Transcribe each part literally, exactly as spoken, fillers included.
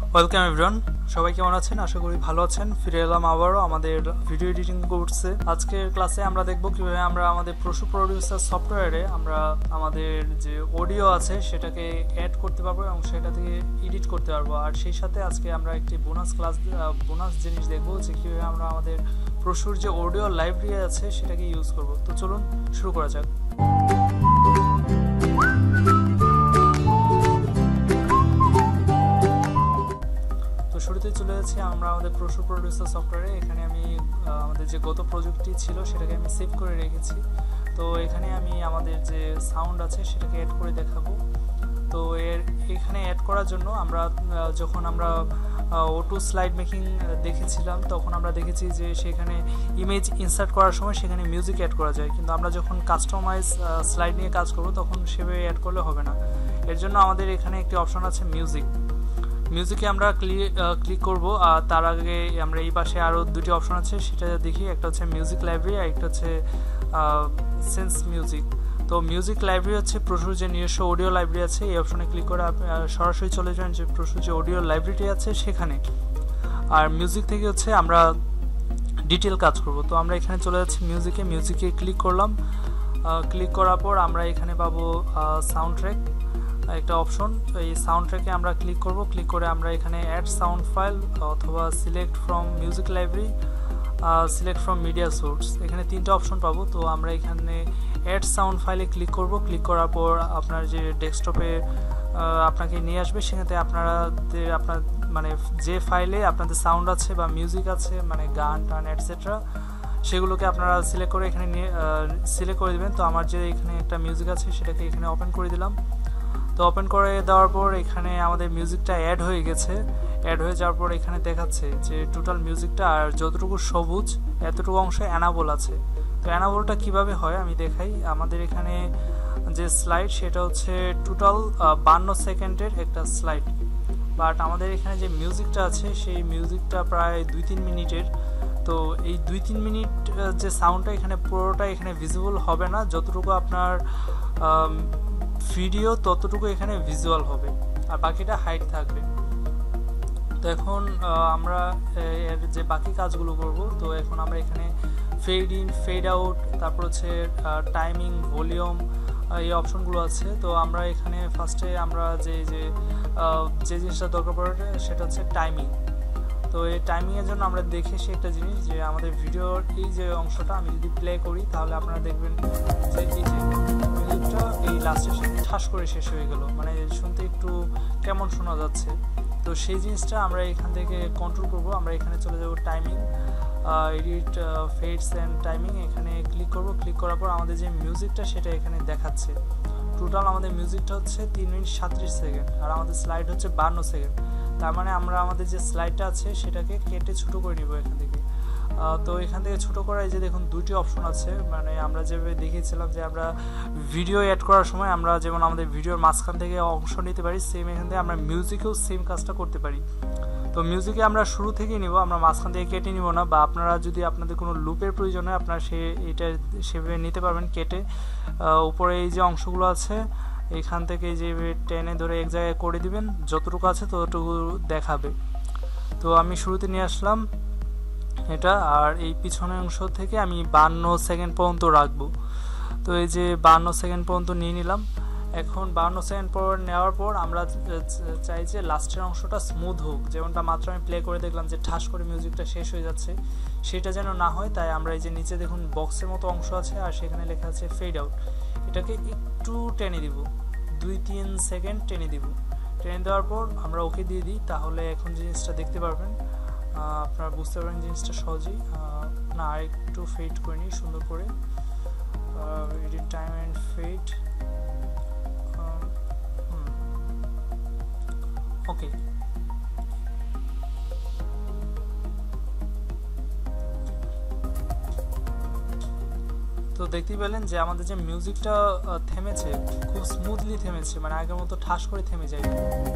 Welcome everyone, সবাই কেমন আছেন? আশা করি ভালো আছেন। ফিরে এলাম আবারও আমাদের ভিডিও এডিটিং কোর্সে। আজকের ক্লাসে আমরা দেখব কিভাবে আমরা আমাদের প্রোশো প্রডিউসার সফটওয়্যারে আমরা আমাদের যে অডিও আছে সেটাকে অ্যাড করতে পারবো এবং সেটা থেকে এডিট করতে পারবো। আর সেই সাথে আজকে আমরা একটি বোনাস ক্লাস বোনাস জিনিস দেখবো যে কীভাবে আমরা আমাদের প্রোশোর যে অডিও লাইব্রেরি আছে সেটাকে ইউজ করব। তো চলুন শুরু করা যাক। শুরুতে চলে যাচ্ছি আমরা আমাদের প্রোশো প্রডিউসার সফটওয়্যারে। এখানে আমি আমাদের যে গত প্রজেক্টটি ছিল সেটাকে আমি সেভ করে রেখেছি। তো এখানে আমি আমাদের যে সাউন্ড আছে সেটাকে অ্যাড করে দেখাবো। তো এর এখানে অ্যাড করার জন্য আমরা যখন আমরা অটো স্লাইড মেকিং দেখেছিলাম তখন আমরা দেখেছি যে সেখানে ইমেজ ইনসার্ট করার সময় সেখানে মিউজিক অ্যাড করা যায়, কিন্তু আমরা যখন কাস্টমাইজ স্লাইড নিয়ে কাজ করব তখন সেভাবে অ্যাড করলে হবে না। এর জন্য আমাদের এখানে একটি অপশন আছে মিউজিক। মিউজিকে আমরা ক্লিক করব। আর তার আগে আমরা এই পাশে আরও দুটি অপশন আছে সেটা দেখি। একটা হচ্ছে মিউজিক লাইব্রেরি আর একটা হচ্ছে সেন্স মিউজিক। তো মিউজিক লাইব্রেরি হচ্ছে প্রোশোর যে নিজস্ব অডিও লাইব্রেরি আছে, এই অপশনে ক্লিক করে সরাসরি চলে যাবেন যে প্রোশোর যে অডিও লাইব্রেরিটি আছে সেখানে। আর মিউজিক থেকে হচ্ছে আমরা ডিটেল কাজ করব। তো আমরা এখানে চলে যাচ্ছি মিউজিকে। মিউজিকে ক্লিক করলাম। ক্লিক করার পর আমরা এখানে পাবো সাউন্ড ট্র্যাক একটা অপশন। এই সাউন্ড ট্র্যাকে আমরা ক্লিক করব। ক্লিক করে আমরা এখানে অ্যাড সাউন্ড ফাইল অথবা select from music library, select from media source, এখানে তিনটা অপশন পাবো। তো আমরা এখানে অ্যাড সাউন্ড ফাইলে ক্লিক করব। ক্লিক করার পর আপনার যে ডেস্কটপে আপনাকে নিয়ে আসবে, সেখানে আপনারা আপনার মানে যে ফাইলে আপনাদের সাউন্ড আছে বা মিউজিক আছে মানে গান টান এটসেট্রা সেগুলোকে আপনারা সিলেক্ট করে এখানে নিয়ে সিলেক্ট করে দেবেন। তো আমার যে এখানে একটা মিউজিক আছে সেটাকে এখানে ওপেন করে দিলাম। তো ওপেন করে দেওয়ার পর এখানে আমাদের মিউজিকটা অ্যাড হয়ে গেছে। অ্যাড হয়ে যাওয়ার পর এখানে দেখাচ্ছে যে টোটাল মিউজিকটা আর যতটুকু সবুজ এতটুকু অংশে অ্যানাবল আছে। তো অ্যানাবলটা কিভাবে হয় আমি দেখাই। আমাদের এখানে যে স্লাইড সেটা হচ্ছে টোটাল বান্ন সেকেন্ডের একটা স্লাইড, বাট আমাদের এখানে যে মিউজিকটা আছে সেই মিউজিকটা প্রায় দুই তিন মিনিটের। তো এই দুই তিন মিনিট যে সাউন্ডটা এখানে পুরোটা এখানে ভিজিবল হবে না, যতটুকু আপনার ভিডিও ততটুকু এখানে ভিজুয়াল হবে আর বাকিটা হাইড থাকবে। তো এখন আমরা এর যে বাকি কাজগুলো করব। তো এখন আমরা এখানে ফেড ইন, ফেড আউট, তারপর হচ্ছে টাইমিং, ভলিউম, এই অপশনগুলো আছে। তো আমরা এখানে ফার্স্টে আমরা যে যে যে জিনিসটা দরকার পড়ে সেটা হচ্ছে টাইমিং। তো এই টাইমিংয়ের জন্য আমরা দেখেছি একটা জিনিস যে আমাদের ভিডিওর এই যে অংশটা আমি যদি প্লে করি তাহলে আপনারা দেখবেন যে এই যে মিউজিকটা এই লাস্টের সাথে ঠাস করে শেষ হয়ে গেল, মানে শুনতে একটু কেমন শোনা যাচ্ছে। তো সেই জিনিসটা আমরা এখান থেকে কন্ট্রোল করব। আমরা এখানে চলে যাব timing, edit fades and timing, এখানে ক্লিক করব। ক্লিক করার পর আমাদের যে মিউজিকটা সেটা এখানে দেখাচ্ছে। টোটাল আমাদের মিউজিকটা হচ্ছে তিন মিনিট সাঁত্রিশ সেকেন্ড আর আমাদের স্লাইড হচ্ছে বান্ন সেকেন্ড। তার মানে আমরা আমাদের যে স্লাইডটা আছে সেটাকে কেটে ছোটো করে নিব এখান থেকে। তো এখান থেকে ছোটো করার যে দেখুন দুটি অপশন আছে, মানে আমরা যেভাবে দেখিয়েছিলাম যে আমরা ভিডিও অ্যাড করার সময় আমরা যেমন আমাদের ভিডিওর মাঝখান থেকে অংশ নিতে পারি, সেম এখান থেকে আমরা মিউজিকেও সেম কাজটা করতে পারি। তো মিউজিকে আমরা শুরু থেকেই নিব, আমরা মাঝখান থেকে কেটে নিব না। বা আপনারা যদি আপনাদের কোনো লুপের প্রয়োজন হয় আপনারা সে এটা সেভাবে নিতে পারবেন কেটে। উপরে এই যে অংশগুলো আছে এখান থেকে যে টেনে ধরে এক জায়গায় করে দিবেন, যতটুকু আছে ততটুকু দেখাবে। তো আমি শুরুতে নিয়ে আসলাম এটা, আর এই পিছনের অংশ থেকে আমি বান্ন সেকেন্ড পর্যন্ত রাখবো। তো এই যে বান্ন সেকেন্ড পর্যন্ত নিয়ে নিলাম। এখন বান্ন সেকেন্ড পর নেওয়ার পর আমরা চাই যে লাস্টের অংশটা স্মুথ হোক, যেমনটা মাত্র আমি প্লে করে দেখলাম যে ঠাস করে মিউজিকটা শেষ হয়ে যাচ্ছে, সেটা যেন না হয়। তাই আমরা এই যে নিচে দেখুন বক্সের মতো অংশ আছে আর সেখানে লেখা আছে ফেড আউট, এটাকে একটু টেনে দিব, দুই তিন সেকেন্ড টেনে দিব। টেনে দেওয়ার পর আমরা ওকে দিয়ে দিই, তাহলে এখন জিনিসটা দেখতে পারবেন, আপনারা বুঝতে পারবেন জিনিসটা সহজেই। না আর একটু ফেড করে নিই সুন্দর করে, edit time and fade, okay. তো দেখতেই পেলেন যে আমাদের যে মিউজিকটা থেমেছে খুব স্মুথলি থেমেছে, মানে আগের মতো ঠাস করে থেমে যায়।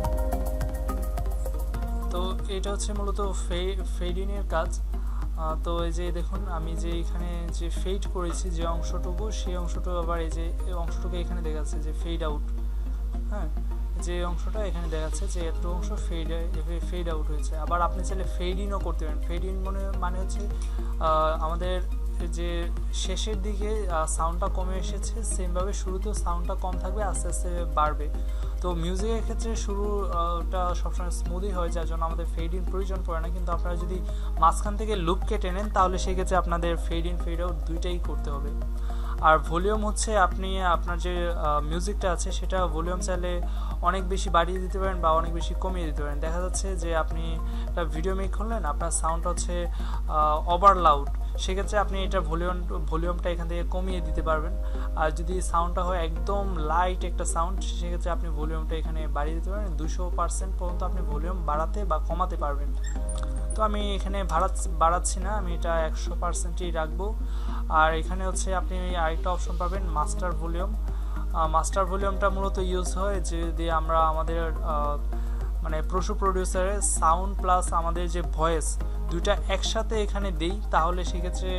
তো এটা হচ্ছে মূলত ফেড ইনের কাজ। তো এই যে দেখুন আমি যে এখানে যে ফেড করেছি যে অংশটুকু, সেই অংশটুকু আবার এই যে অংশটুকু এখানে দেখাচ্ছে যে ফেড আউট। হ্যাঁ, যে অংশটা এখানে দেখাচ্ছে যে এত অংশ ফেড ফেড আউট হয়েছে। আবার আপনি চাইলে ফেড ইনও করতে পারেন। ফেড ইন মানে মানে হচ্ছে আমাদের যে শেষের দিকে সাউন্ডটা কমে এসেছে, সেমভাবে শুরুতেও সাউন্ডটা কম থাকবে, আস্তে আস্তে বাড়বে। তো মিউজিকের ক্ষেত্রে শুরুটা সবসময় স্মুথই হয়, যার জন্য আমাদের ফেড ইন প্রয়োজন পড়ে না। কিন্তু আপনারা যদি মাঝখান থেকে লুপ কেটে নেন তাহলে সেক্ষেত্রে আপনাদের ফেড ইন ফেড আউট দুইটাই করতে হবে। আর ভলিউম হচ্ছে আপনি আপনার যে মিউজিকটা আছে সেটা ভলিউম চাইলে অনেক বেশি বাড়িয়ে দিতে পারেন বা অনেক বেশি কমিয়ে দিতে পারেন। দেখা যাচ্ছে যে আপনি একটা ভিডিও মেক করলেন, আপনার সাউন্ড হচ্ছে ওভার লাউড, সেক্ষেত্রে আপনি এটা ভলিউম ভলিউমটা এখান থেকে কমিয়ে দিতে পারবেন। আর যদি সাউন্ডটা হয় একদম লাইট একটা সাউন্ড, সেক্ষেত্রে আপনি ভলিউমটা এখানে বাড়িয়ে দিতে পারেন। দুশো পার্সেন্ট পর্যন্ত আপনি ভলিউম বাড়াতে বা কমাতে পারবেন। তো আমি এখানে বাড়াচ্ছি না, আমি এটা একশো পার্সেন্টই রাখবো। আর এখানে হচ্ছে আপনি আরেকটা অপশন পাবেন মাস্টার ভলিউম। মাস্টার ভলিউমটা মূলত ইউজ হয় যদি আমরা আমাদের মানে প্রশো প্রডিউসারের সাউন্ড প্লাস আমাদের যে ভয়েস দুইটা একসাথে এখানে দেই, তাহলে সেক্ষেত্রে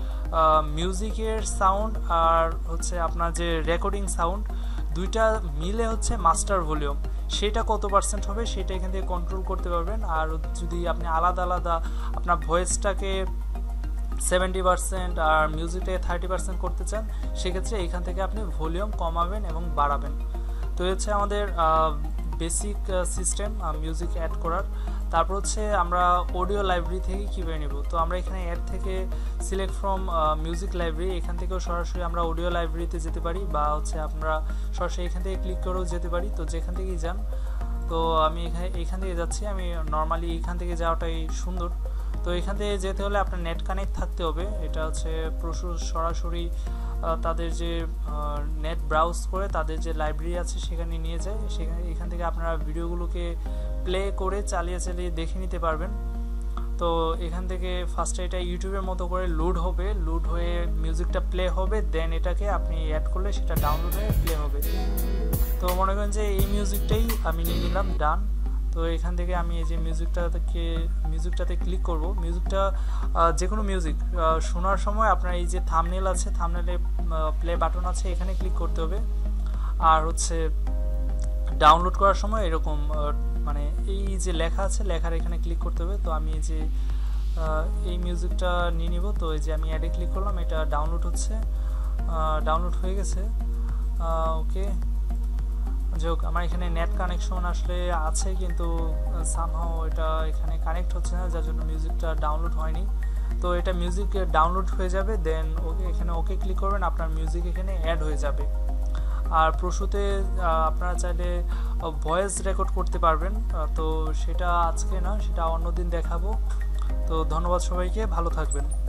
মিউজিকের সাউন্ড আর হচ্ছে আপনার যে রেকর্ডিং সাউন্ড দুইটা মিলে হচ্ছে মাস্টার ভলিউম। সেটা কত পার্সেন্ট হবে সেটা এখান থেকে কন্ট্রোল করতে পারবেন। আর যদি আপনি আলাদা আলাদা আপনার ভয়েসটাকে সেভেন্টি পার্সেন্ট আর মিউজিকটাকে থার্টি পার্সেন্ট করতে চান, সেক্ষেত্রে এখান থেকে আপনি ভলিউম কমাবেন এবং বাড়াবেন। তো হচ্ছে আমাদের বেসিক সিস্টেম মিউজিক অ্যাড করার। তারপর হচ্ছে আমরা অডিও লাইব্রেরি থেকে কীভাবে নেব। তো আমরা এখানে অ্যাড থেকে সিলেক্ট ফ্রম মিউজিক লাইব্রেরি, এখান থেকেও সরাসরি আমরা অডিও লাইব্রেরিতে যেতে পারি, বা হচ্ছে আমরা সরাসরি এখান থেকে ক্লিক করেও যেতে পারি। তো যেখান থেকেই যান, তো আমি এখানে এইখান থেকে যাচ্ছি, আমি নর্মালি এইখান থেকে যাওয়াটাই সুন্দর। তো এখান থেকে যেতে হলে আপনার নেট কানেক্ট থাকতে হবে। এটা হচ্ছে প্রচুর সরাসরি তাদের যে নেট ব্রাউজ করে তাদের যে লাইব্রেরি আছে সেখানে নিয়ে যায়। সেখানে এখান থেকে আপনারা ভিডিওগুলোকে প্লে করে চালিয়ে চালিয়ে দেখে নিতে পারবেন। তো এখান থেকে ফার্স্টে এটা ইউটিউবের মতো করে লোড হবে, লোড হয়ে মিউজিকটা প্লে হবে, দেন এটাকে আপনি অ্যাড করলে সেটা ডাউনলোড হয়ে প্লে হবে। তো মনে করেন যে এই মিউজিকটাই আমি নিয়ে নিলাম, ডান। তো এখান থেকে আমি এই যে মিউজিকটাকে মিউজিকটাতে ক্লিক করব। মিউজিকটা যে কোনো মিউজিক শোনার সময় আপনার এই যে থাম্বনেল আছে, থাম্বনেলে প্লে বাটন আছে, এখানে ক্লিক করতে হবে। আর হচ্ছে ডাউনলোড করার সময় এরকম মানে এই যে লেখা আছে লেখার এখানে ক্লিক করতে হবে। তো আমি এই যে এই মিউজিকটা নিয়ে নিব। তো এই যে আমি অ্যাডে ক্লিক করলাম, এটা ডাউনলোড হচ্ছে, ডাউনলোড হয়ে গেছে। ওকে, যাই হোক, আমার এখানে নেট কানেকশন আসলে আছে, কিন্তু সামহাও এটা এখানে কানেক্ট হচ্ছে না, যার জন্য মিউজিকটা ডাউনলোড হয়নি। তো এটা মিউজিক ডাউনলোড হয়ে যাবে, দেন ওকে এখানে ওকে ক্লিক করবেন, আপনার মিউজিক এখানে অ্যাড হয়ে যাবে। আর প্রসূতে আপনারা চাইলে ভয়েস রেকর্ড করতে পারবেন, তো সেটা আজকে না, সেটা অন্যদিন দেখাবো। তো ধন্যবাদ সবাইকে, ভালো থাকবেন।